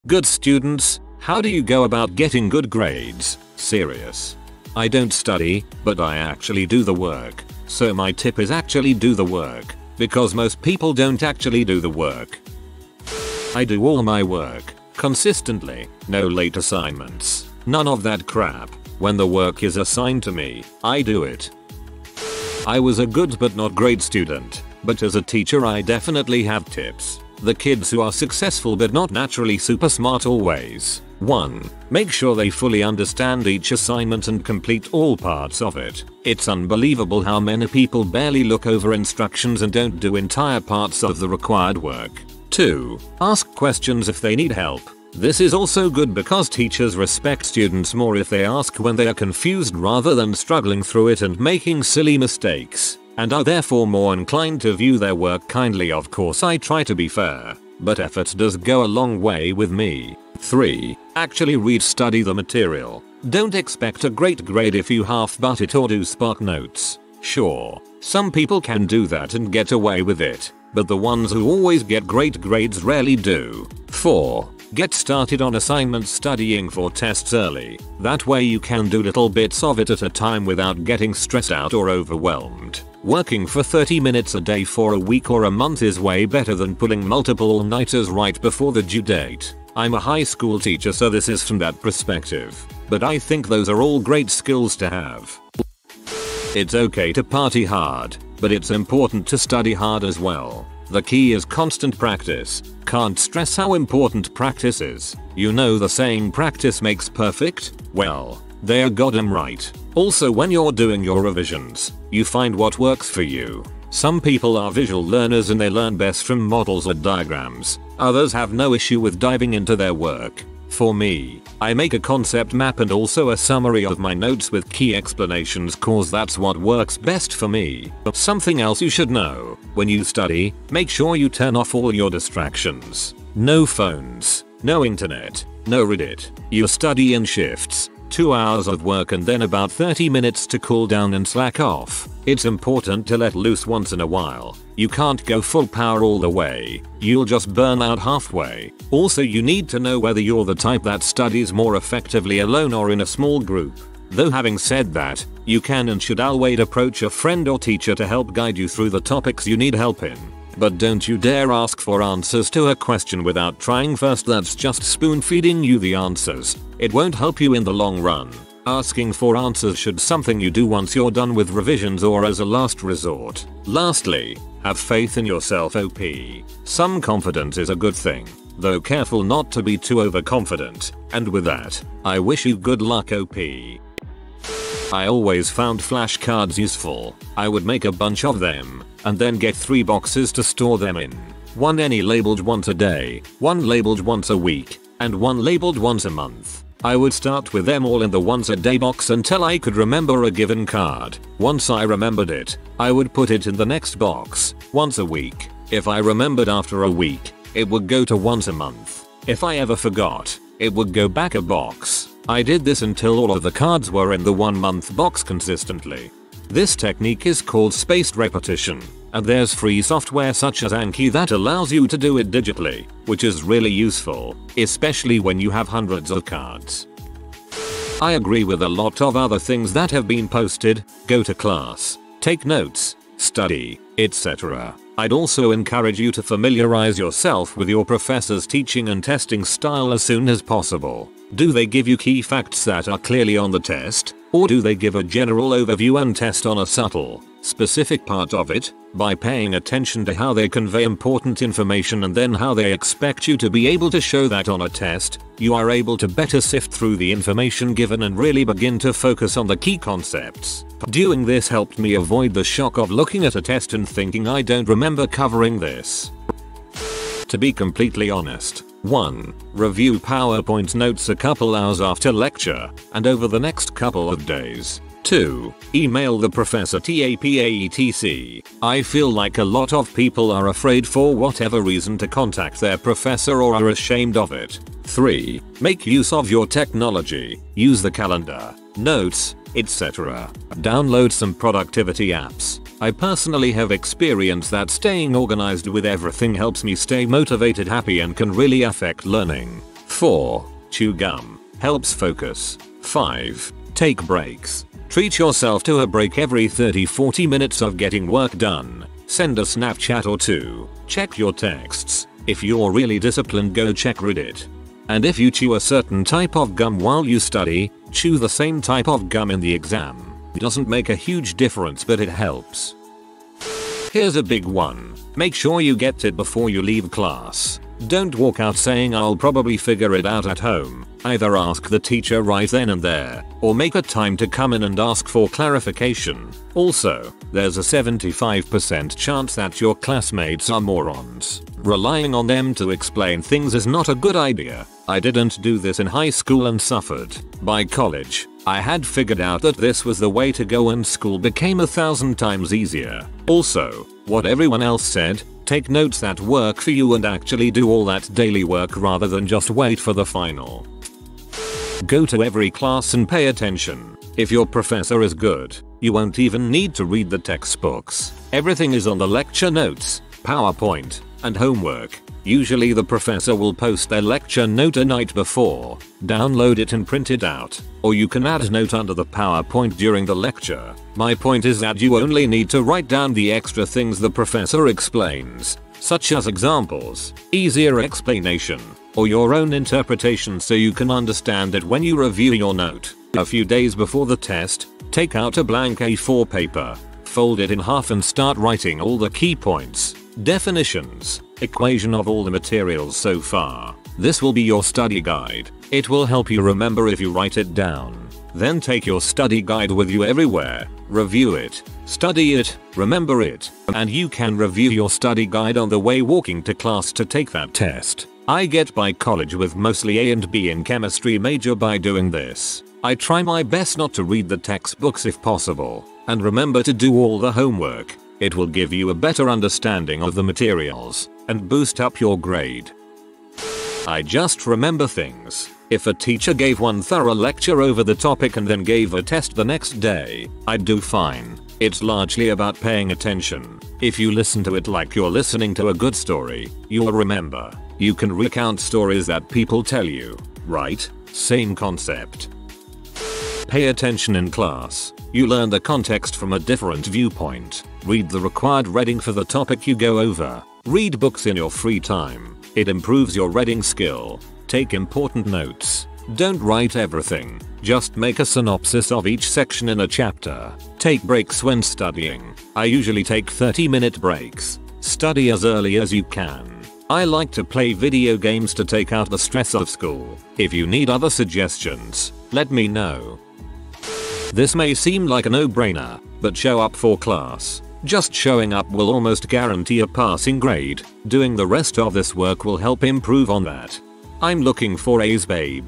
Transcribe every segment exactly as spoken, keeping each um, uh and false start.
Good students, how do you go about getting good grades? Serious. I don't study, but I actually do the work. So my tip is actually do the work, because most people don't actually do the work. I do all my work, consistently, no late assignments, none of that crap. When the work is assigned to me, I do it. I was a good but not great student, but as a teacher I definitely have tips. The kids who are successful but not naturally super smart always. one. Make sure they fully understand each assignment and complete all parts of it. It's unbelievable how many people barely look over instructions and don't do entire parts of the required work. two. Ask questions if they need help. This is also good because teachers respect students more if they ask when they are confused rather than struggling through it and making silly mistakes, and are therefore more inclined to view their work kindly. Of course I try to be fair, but effort does go a long way with me. three. Actually read study the material. Don't expect a great grade if you half-butt it or do spot notes. Sure, some people can do that and get away with it, but the ones who always get great grades rarely do. four. Get started on assignments studying for tests early. That way you can do little bits of it at a time without getting stressed out or overwhelmed. Working for thirty minutes a day for a week or a month is way better than pulling multiple all-nighters right before the due date. I'm a high school teacher, so this is from that perspective, but I think those are all great skills to have. It's okay to party hard, but it's important to study hard as well. The key is constant practice. Can't stress how important practice is. You know the saying practice makes perfect? Well, they're goddamn right. Also, when you're doing your revisions, you find what works for you. Some people are visual learners and they learn best from models or diagrams. Others have no issue with diving into their work. For me, I make a concept map and also a summary of my notes with key explanations cause that's what works best for me. Something else you should know, when you study, make sure you turn off all your distractions. No phones, no internet, no Reddit. You study in shifts, two hours of work and then about thirty minutes to cool down and slack off. It's important to let loose once in a while. You can't go full power all the way, you'll just burn out halfway. Also, you need to know whether you're the type that studies more effectively alone or in a small group. Though having said that, you can and should always approach a friend or teacher to help guide you through the topics you need help in. But don't you dare ask for answers to a question without trying first. That's just spoon feeding you the answers. It won't help you in the long run. Asking for answers should be something you do once you're done with revisions or as a last resort. Lastly, have faith in yourself. O P. Some confidence is a good thing, though careful not to be too overconfident. And with that, I wish you good luck. O P. I always found flashcards useful. I would make a bunch of them, and then get three boxes to store them in. One any labeled once a day, one labeled once a week, and one labeled once a month. I would start with them all in the once a day box until I could remember a given card. Once I remembered it, I would put it in the next box, once a week. If I remembered after a week, it would go to once a month. If I ever forgot, it would go back a box. I did this until all of the cards were in the one month box consistently. This technique is called spaced repetition, and there's free software such as Anki that allows you to do it digitally, which is really useful, especially when you have hundreds of cards. I agree with a lot of other things that have been posted. Go to class, take notes, study, et cetera. I'd also encourage you to familiarize yourself with your professor's teaching and testing style as soon as possible. Do they give you key facts that are clearly on the test, or do they give a general overview and test on a subtle, specific part of it? By paying attention to how they convey important information and then how they expect you to be able to show that on a test, you are able to better sift through the information given and really begin to focus on the key concepts. Doing this helped me avoid the shock of looking at a test and thinking I don't remember covering this. To be completely honest, one. Review PowerPoint notes a couple hours after lecture and over the next couple of days. two. Email the professor. Tapaetc. I feel like a lot of people are afraid for whatever reason to contact their professor or are ashamed of it. three. Make use of your technology. Use the calendar, notes, et cetera. Download some productivity apps. I personally have experienced that staying organized with everything helps me stay motivated, happy, and can really affect learning. four. Chew gum. Helps focus. five. Take breaks. Treat yourself to a break every thirty to forty minutes of getting work done. Send a Snapchat or two. Check your texts. If you're really disciplined, go check Reddit. And if you chew a certain type of gum while you study, chew the same type of gum in the exam. It doesn't make a huge difference, but it helps. Here's a big one. Make sure you get it before you leave class. Don't walk out saying I'll probably figure it out at home. Either ask the teacher right then and there, or make a time to come in and ask for clarification. Also, there's a seventy-five percent chance that your classmates are morons. Relying on them to explain things is not a good idea. I didn't do this in high school and suffered. By college, I had figured out that this was the way to go and school became a thousand times easier. Also, what everyone else said, take notes that work for you and actually do all that daily work rather than just wait for the final. Go to every class and pay attention. If your professor is good, you won't even need to read the textbooks. Everything is on the lecture notes, PowerPoint, and homework. Usually the professor will post their lecture note a night before. Download it and print it out. Or you can add a note under the PowerPoint during the lecture. My point is that you only need to write down the extra things the professor explains, such as examples, easier explanation, or your own interpretation so you can understand it when you review your note. A few days before the test, take out a blank A four paper, fold it in half and start writing all the key points, definitions, equation of all the materials so far. This will be your study guide. It will help you remember if you write it down. Then take your study guide with you everywhere, review it, study it, remember it, and you can review your study guide on the way walking to class to take that test. I get by college with mostly A and B in chemistry major by doing this. I try my best not to read the textbooks if possible, and remember to do all the homework. It will give you a better understanding of the materials and boost up your grade. I just remember things. If a teacher gave one thorough lecture over the topic and then gave a test the next day, I'd do fine. It's largely about paying attention. If you listen to it like you're listening to a good story, you'll remember. You can recount stories that people tell you, right? Same concept. Pay attention in class. You learn the context from a different viewpoint. Read the required reading for the topic you go over. Read books in your free time. It improves your reading skill. Take important notes. Don't write everything. Just make a synopsis of each section in a chapter. Take breaks when studying. I usually take thirty minute breaks. Study as early as you can. I like to play video games to take out the stress of school. If you need other suggestions, let me know. This may seem like a no-brainer, but show up for class. Just showing up will almost guarantee a passing grade. Doing the rest of this work will help improve on that. I'm looking for A's, babe.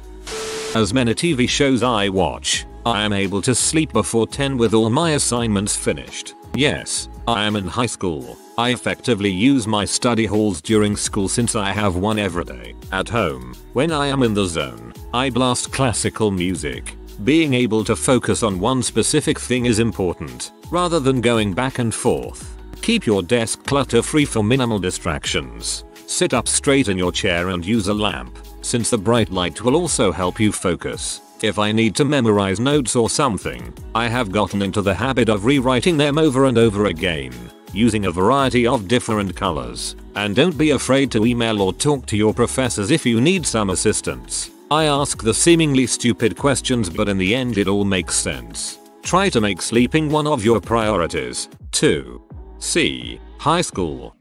As many T V shows I watch, I am able to sleep before ten with all my assignments finished. Yes, I am in high school. I effectively use my study halls during school since I have one every day. At home, when I am in the zone, I blast classical music. Being able to focus on one specific thing is important, rather than going back and forth. Keep your desk clutter-free for minimal distractions. Sit up straight in your chair and use a lamp, since the bright light will also help you focus. If I need to memorize notes or something, I have gotten into the habit of rewriting them over and over again, using a variety of different colors. And don't be afraid to email or talk to your professors if you need some assistance. I ask the seemingly stupid questions, but in the end it all makes sense. Try to make sleeping one of your priorities. two. C. High school.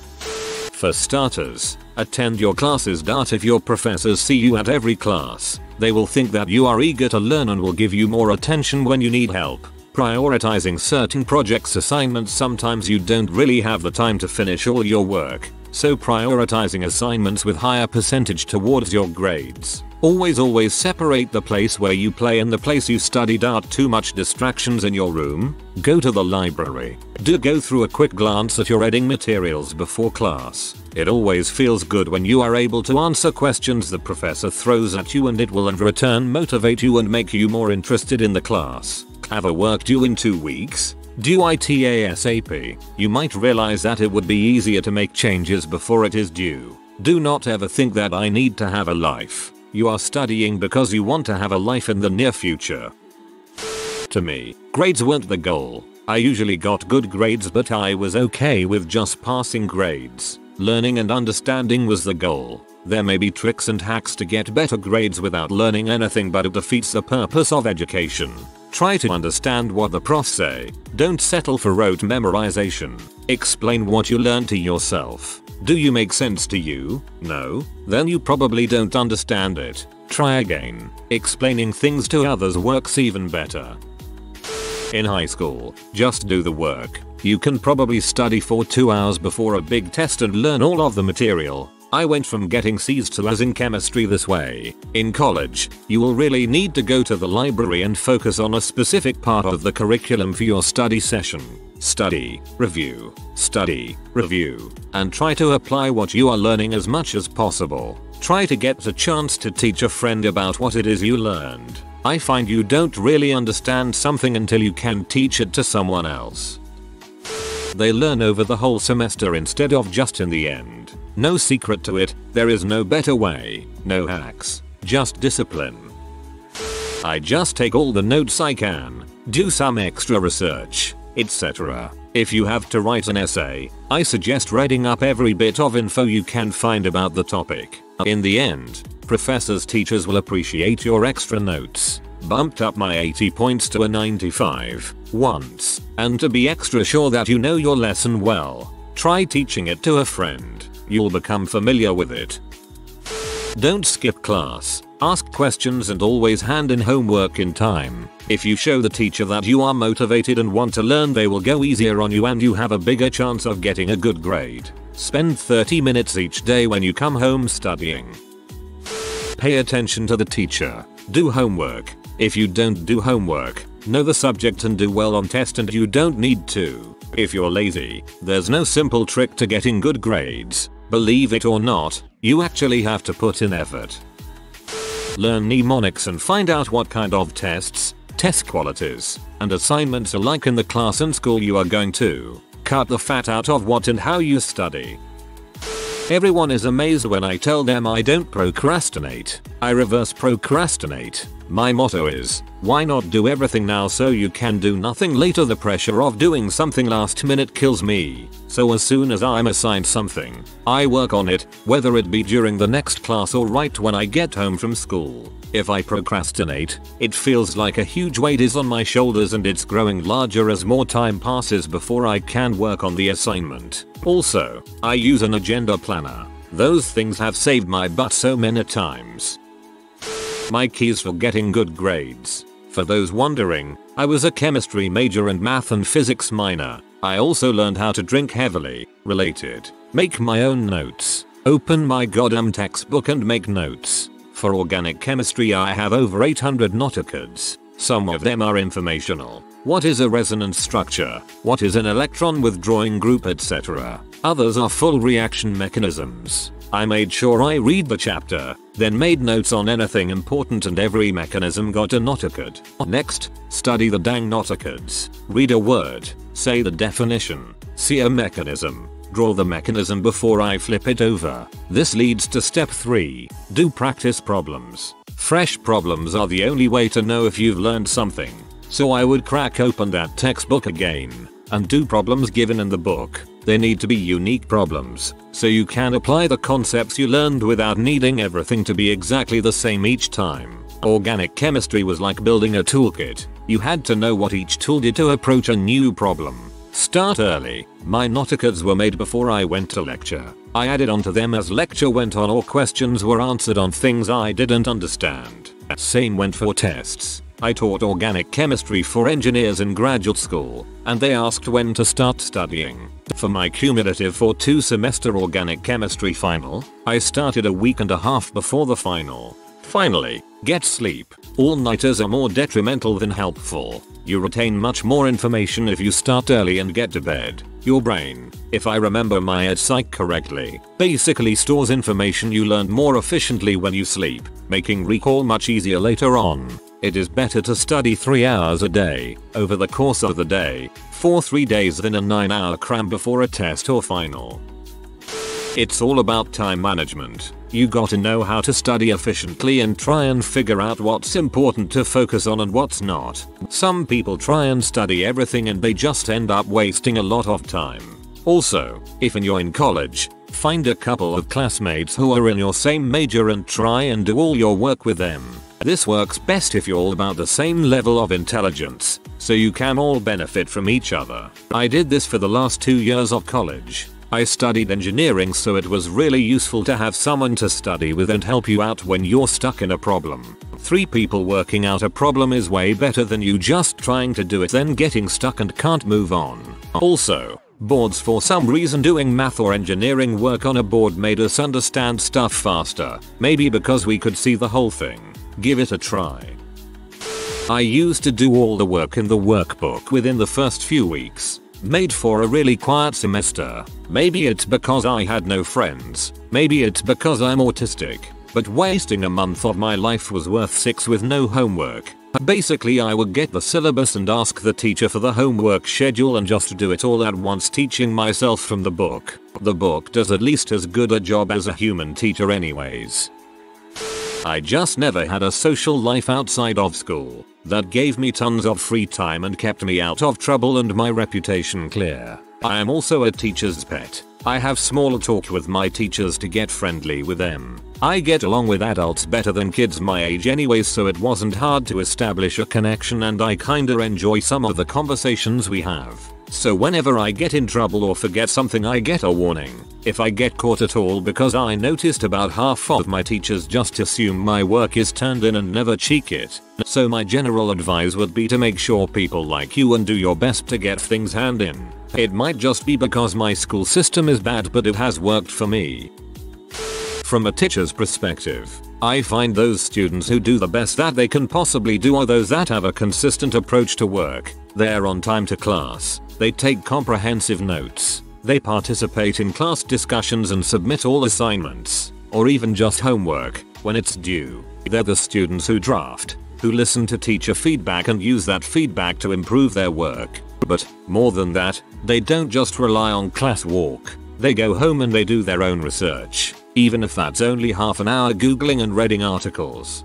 For starters, attend your classes. If your professors see you at every class, they will think that you are eager to learn and will give you more attention when you need help. Prioritizing certain projects assignments. Sometimes you don't really have the time to finish all your work, so prioritizing assignments with higher percentage towards your grades. Always always separate the place where you play and the place you studied out. Too much distractions in your room? Go to the library. Do go through a quick glance at your reading materials before class. It always feels good when you are able to answer questions the professor throws at you, and it will in return motivate you and make you more interested in the class. Have a work due in two weeks? Do it ASAP. You might realize that it would be easier to make changes before it is due. Do not ever think that I need to have a life. You are studying because you want to have a life in the near future. To me, grades weren't the goal. I usually got good grades, but I was okay with just passing grades. Learning and understanding was the goal. There may be tricks and hacks to get better grades without learning anything, but it defeats the purpose of education. Try to understand what the profs say. Don't settle for rote memorization. Explain what you learned to yourself. Do you make sense to you? No? Then you probably don't understand it. Try again. Explaining things to others works even better. In high school, just do the work. You can probably study for two hours before a big test and learn all of the material. I went from getting C's to A's in chemistry this way. In college, you will really need to go to the library and focus on a specific part of the curriculum for your study session. Study, review, study, review, and try to apply what you are learning as much as possible. Try to get a chance to teach a friend about what it is you learned. I find you don't really understand something until you can teach it to someone else. They learn over the whole semester instead of just in the end. No secret to it, there is no better way, no hacks, just discipline. I just take all the notes I can, do some extra research, et cetera. If you have to write an essay, I suggest reading up every bit of info you can find about the topic. In the end, professors, teachers will appreciate your extra notes. Bumped up my eighty points to a ninety-five once, and to be extra sure that you know your lesson well, try teaching it to a friend. You'll become familiar with it. Don't skip class. Ask questions and always hand in homework in time. If you show the teacher that you are motivated and want to learn, they will go easier on you and you have a bigger chance of getting a good grade. Spend thirty minutes each day when you come home studying. Pay attention to the teacher. Do homework. If you don't do homework, know the subject and do well on test, and you don't need to. If you're lazy, there's no simple trick to getting good grades. Believe it or not, you actually have to put in effort. Learn mnemonics and find out what kind of tests, test qualities, and assignments are like in the class and school you are going to. Cut the fat out of what and how you study. Everyone is amazed when I tell them I don't procrastinate. I reverse procrastinate. My motto is, why not do everything now so you can do nothing later? The pressure of doing something last minute kills me. So as soon as I'm assigned something, I work on it, whether it be during the next class or right when I get home from school. If I procrastinate, it feels like a huge weight is on my shoulders, and it's growing larger as more time passes before I can work on the assignment. Also, I use an agenda planner. Those things have saved my butt so many times. My keys for getting good grades. For those wondering, I was a chemistry major and math and physics minor. I also learned how to drink heavily, related, make my own notes, open my goddamn textbook and make notes. For organic chemistry I have over eight hundred notacodes. Some of them are informational. What is a resonance structure? What is an electron withdrawing group, et cetera. Others are full reaction mechanisms. I made sure I read the chapter, then made notes on anything important, and every mechanism got a notacode. Next, study the dang notacodes. Read a word, say the definition, see a mechanism, draw the mechanism before I flip it over. This leads to step three. Do practice problems. Fresh problems are the only way to know if you've learned something. So I would crack open that textbook again and do problems given in the book. They need to be unique problems, so you can apply the concepts you learned without needing everything to be exactly the same each time. Organic chemistry was like building a toolkit. You had to know what each tool did to approach a new problem. Start early. My notacodes were made before I went to lecture. I added onto them as lecture went on or questions were answered on things I didn't understand. Same went for tests. I taught organic chemistry for engineers in graduate school, and they asked when to start studying. For my cumulative for two semester organic chemistry final, I started a week and a half before the final. Finally, get sleep. All-nighters are more detrimental than helpful. You retain much more information if you start early and get to bed. Your brain, if I remember my ed psych correctly, basically stores information you learned more efficiently when you sleep, making recall much easier later on. It is better to study three hours a day, over the course of the day, for three days than a nine hour cram before a test or final. It's all about time management. You gotta know how to study efficiently and try and figure out what's important to focus on and what's not. Some people try and study everything and they just end up wasting a lot of time. Also, if you're in college, find a couple of classmates who are in your same major and try and do all your work with them. This works best if you're all about the same level of intelligence, so you can all benefit from each other. I did this for the last two years of college. I studied engineering, so it was really useful to have someone to study with and help you out when you're stuck in a problem. Three people working out a problem is way better than you just trying to do it then getting stuck and can't move on. Also, boards, for some reason doing math or engineering work on a board made us understand stuff faster. Maybe because we could see the whole thing. Give it a try. I used to do all the work in the workbook within the first few weeks. Made for a really quiet semester. Maybe it's because I had no friends. Maybe it's because I'm autistic. But wasting a month of my life was worth six with no homework. Basically, I would get the syllabus and ask the teacher for the homework schedule and just do it all at once, teaching myself from the book. The book does at least as good a job as a human teacher anyways. I just never had a social life outside of school. That gave me tons of free time and kept me out of trouble and my reputation clear. I am also a teacher's pet. I have small talk with my teachers to get friendly with them. I get along with adults better than kids my age anyways, so it wasn't hard to establish a connection and I kinda enjoy some of the conversations we have. So whenever I get in trouble or forget something, I get a warning. If I get caught at all, because I noticed about half of my teachers just assume my work is turned in and never check it. So my general advice would be to make sure people like you and do your best to get things hand in. It might just be because my school system is bad, but it has worked for me. From a teacher's perspective, I find those students who do the best that they can possibly do are those that have a consistent approach to work. They're on time to class. They take comprehensive notes. They participate in class discussions and submit all assignments, or even just homework, when it's due. They're the students who draft, who listen to teacher feedback and use that feedback to improve their work. But, more than that, they don't just rely on class walk. They go home and they do their own research, even if that's only half an hour googling and reading articles.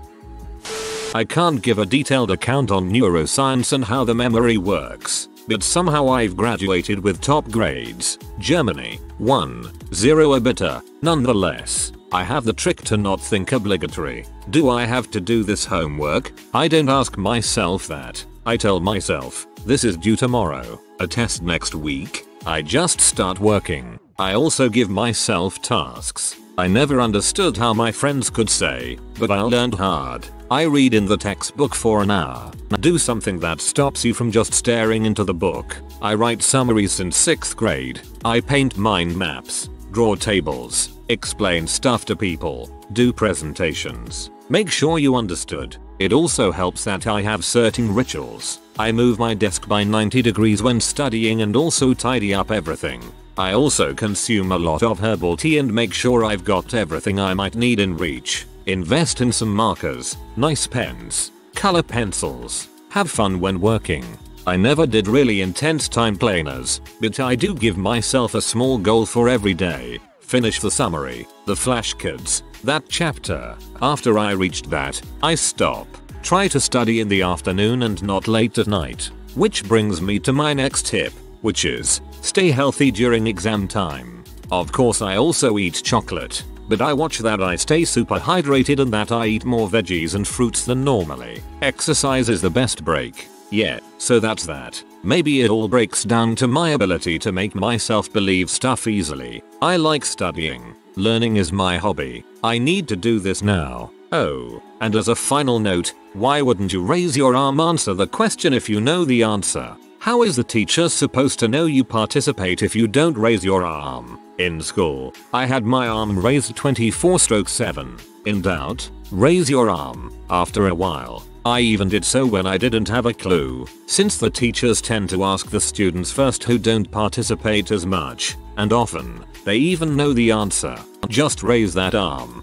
I can't give a detailed account on neuroscience and how the memory works, but somehow I've graduated with top grades. Germany, one, zero a bitter. Nonetheless, I have the trick to not think obligatory. Do I have to do this homework? I don't ask myself that. I tell myself, this is due tomorrow, a test next week. I just start working. I also give myself tasks. I never understood how my friends could say, but I learned hard. I read in the textbook for an hour. Do something that stops you from just staring into the book. I write summaries since sixth grade. I paint mind maps, draw tables, explain stuff to people, do presentations. Make sure you understood. It also helps that I have certain rituals. I move my desk by ninety degrees when studying and also tidy up everything. I also consume a lot of herbal tea and make sure I've got everything I might need in reach. Invest in some markers, nice pens, color pencils. Have fun when working. I never did really intense time planners, but I do give myself a small goal for every day. Finish the summary, the flashcards, that chapter. After I reached that, I stop. Try to study in the afternoon and not late at night. Which brings me to my next tip, which is, stay healthy during exam time. Of course, I also eat chocolate, but I watch that I stay super hydrated and that I eat more veggies and fruits than normally. Exercise is the best break. Yeah, so that's that. Maybe it all breaks down to my ability to make myself believe stuff easily. I like studying. Learning is my hobby. I need to do this now. Oh, and as a final note, why wouldn't you raise your arm? Answer the question if you know the answer. How is the teacher supposed to know you participate if you don't raise your arm? In school, I had my arm raised twenty-four seven. In doubt, raise your arm. After a while, I even did so when I didn't have a clue. Since the teachers tend to ask the students first who don't participate as much, and often, they even know the answer, just raise that arm.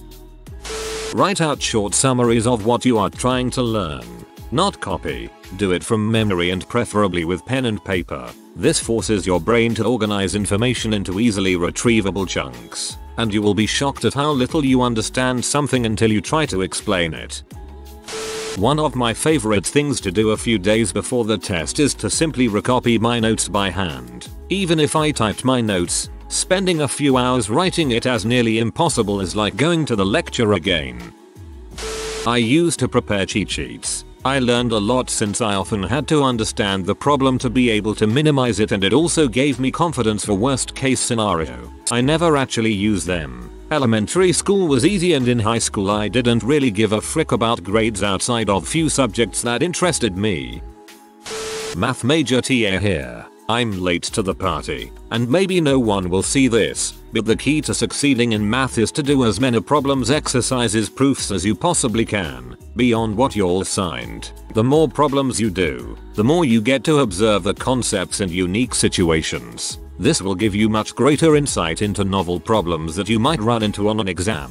Write out short summaries of what you are trying to learn. Not copy. Do it from memory and preferably with pen and paper. This forces your brain to organize information into easily retrievable chunks. and you will be shocked at how little you understand something until you try to explain it. One of my favorite things to do a few days before the test is to simply recopy my notes by hand. Even if I typed my notes, spending a few hours writing it as nearly impossible is like going to the lecture again. I used to prepare cheat sheets. I learned a lot since I often had to understand the problem to be able to minimize it, and it also gave me confidence for worst case scenario. I never actually used them. Elementary school was easy, and in high school I didn't really give a frick about grades outside of few subjects that interested me. Math major T A here. I'm late to the party, and maybe no one will see this, but the key to succeeding in math is to do as many problems, exercises, proofs as you possibly can, beyond what you're assigned. The more problems you do, the more you get to observe the concepts in unique situations. This will give you much greater insight into novel problems that you might run into on an exam.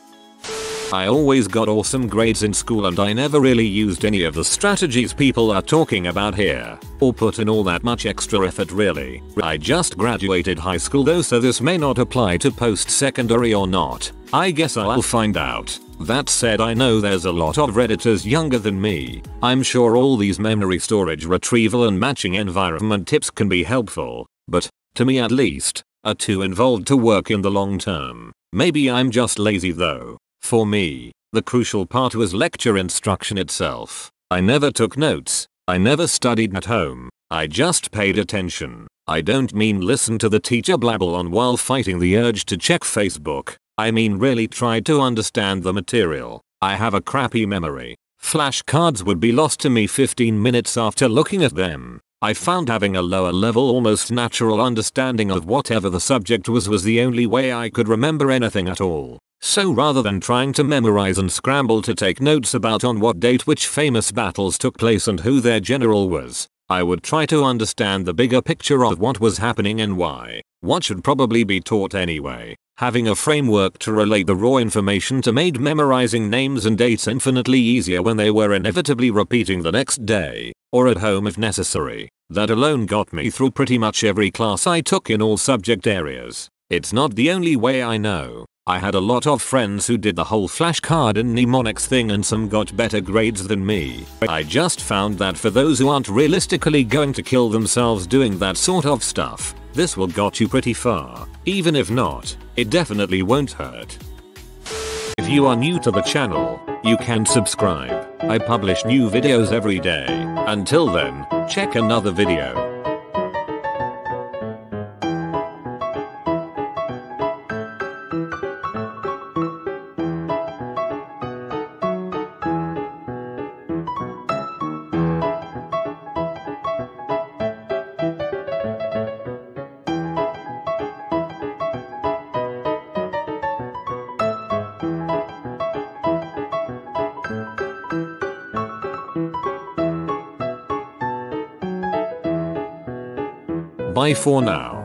I always got awesome grades in school, and I never really used any of the strategies people are talking about here, or put in all that much extra effort really. I just graduated high school though, so this may not apply to post-secondary or not. I guess I'll find out. That said, I know there's a lot of Redditors younger than me. I'm sure all these memory storage, retrieval and matching environment tips can be helpful, but, to me at least, are too involved to work in the long term. Maybe I'm just lazy though. For me, the crucial part was lecture instruction itself. I never took notes. I never studied at home. I just paid attention. I don't mean listen to the teacher blabble on while fighting the urge to check Facebook. I mean really tried to understand the material. I have a crappy memory. Flashcards would be lost to me fifteen minutes after looking at them. I found having a lower level, almost natural understanding of whatever the subject was was the only way I could remember anything at all. So rather than trying to memorize and scramble to take notes about on what date which famous battles took place and who their general was, I would try to understand the bigger picture of what was happening and why. What should probably be taught anyway. Having a framework to relate the raw information to made memorizing names and dates infinitely easier when they were inevitably repeating the next day, or at home if necessary. That alone got me through pretty much every class I took in all subject areas. It's not the only way, I know. I had a lot of friends who did the whole flashcard and mnemonics thing, and some got better grades than me. I just found that for those who aren't realistically going to kill themselves doing that sort of stuff, this will get you pretty far. Even if not, it definitely won't hurt. If you are new to the channel, you can subscribe. I publish new videos every day. Until then, check another video. Bye for now.